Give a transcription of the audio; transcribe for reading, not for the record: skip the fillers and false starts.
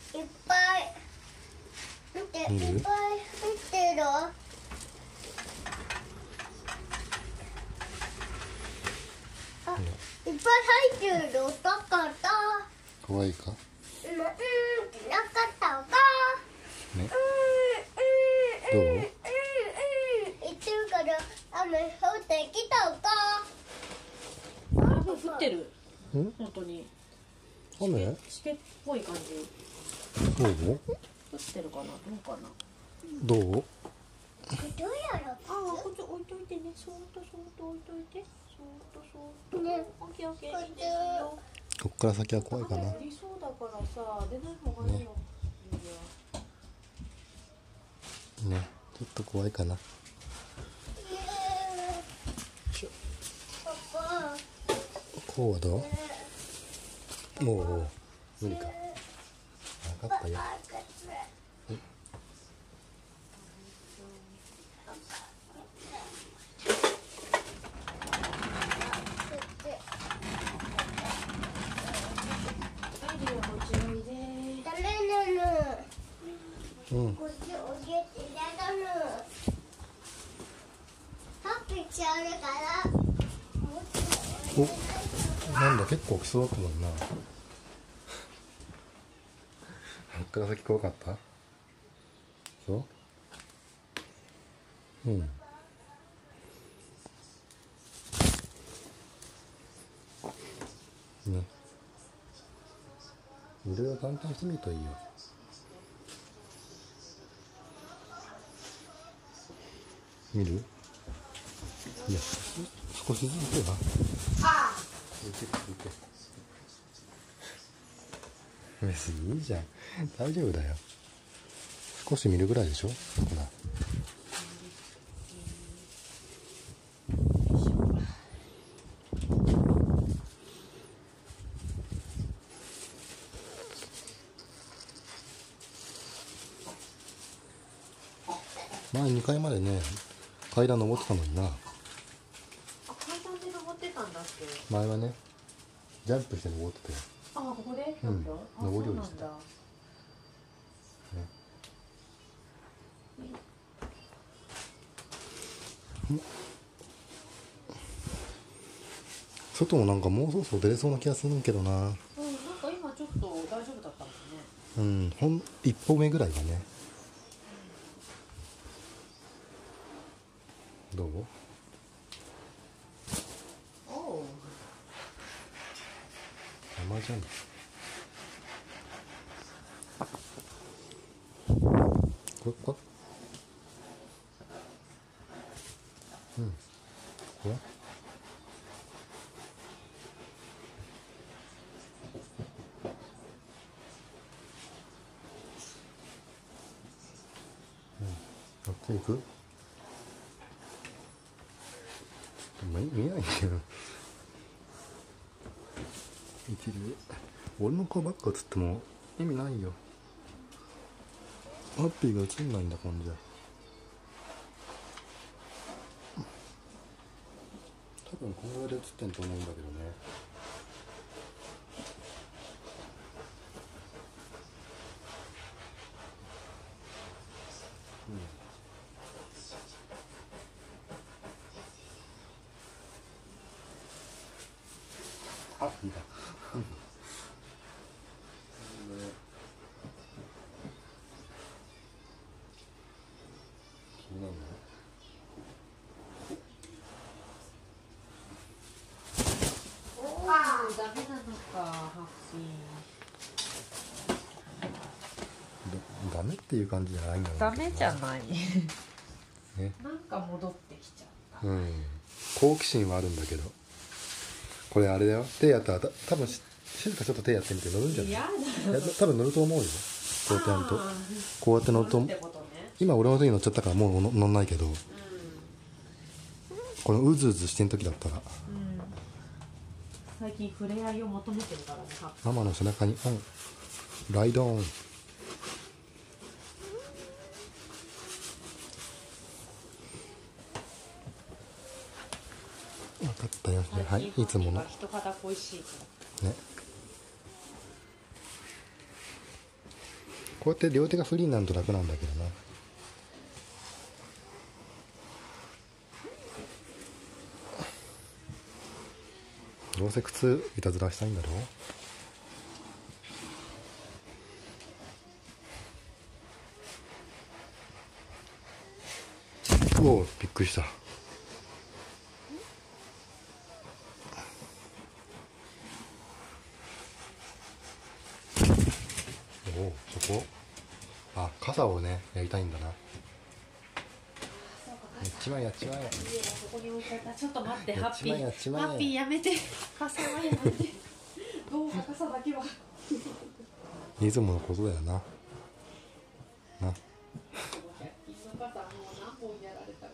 いっぱい見て、いっぱい入ってる。あ、いっぱい入ってるよ。だから。 怖いか。 なかったか。 ね。どう？ 言ってるから雨降ってきたか。 雨降ってる。 ん？ 本当に。 雨？ しけっぽい感じ。 どう？ 降ってるかな。どうかな。 どう？ どうやろう。 ああ、こっち置いといてね。そーっとそーっと置いといて。そーっとそーっと。 ね。 オッケーオッケー。いいですよ。 こっから先は怖いかな。 雨降りそうだからさ、出ない方がいいよ。 ね、ちょっと怖いかな。こうはどう？もう無理か。分かったよ。うん。 こっちおげてやだぬ。ハッピーちゃうから。 お、なんだ結構大きそうだったもんな。こっから先怖かった？そう？うん。ね。いろいろ探検してみるといいよ。見る？いや、少しずつだ。見て見て。別にいいじゃん。大丈夫だよ。少し見るぐらいでしょ。ほら。前2階までね、階段登ってたのにな。 あ、階段で登ってたんだっけ。 前はね、ジャンプして登ってたよ。 あ、ここで。 うんあ、 登り降りしてたそうなんだ。 外もなんかもうそろそろ出れそうな気がするんけどな。 うん、なんか今ちょっと大丈夫だったもんね。 うん、一歩目ぐらいだね。どう？ おお。 山じゃん。これうん。これあっち行く？見えないけど。一流。俺の顔ばっか映っても意味ないよ。ハッピーが映んないんだこんじゃ。多分このぐらいで映ってんと思うんだけどね。あ、いいだ。気になるの？ ダメなのか、ハッピー。 ダメっていう感じじゃないんだろうけどな。 ダメじゃない。 ね。 なんか戻ってきちゃった。 うん。好奇心はあるんだけど。これあれだよ。手やったら多分静かちょっと手やってみて乗るんじゃない？ やだ。 多分乗ると思うよ。こうやってやると。こうやって乗ると。 ってことね。 今俺の時に乗っちゃったからもう乗んないけど。このうずうずしてん時だったら。 最近触れ合いを求めてるからね。 ママの背中にオン。ライドオン。分かったよ。はい、いつもの。 人肌恋しいから。 ね。 こうやって両手がフリーになると楽なんだけどな。どうせ靴いたずらしたいんだろう。おお、びっくりした。おお、そこ。あ、傘をねやりたいんだな。やっちまえやっちまえ。 ここに置いてあった。ちょっと待って、ハッピやっちまえやっちまえ。 ー。ハッピーやめて。傘はやめて。どうか傘だけは。 いつものことだよな。な。 100均の傘もう何本やられた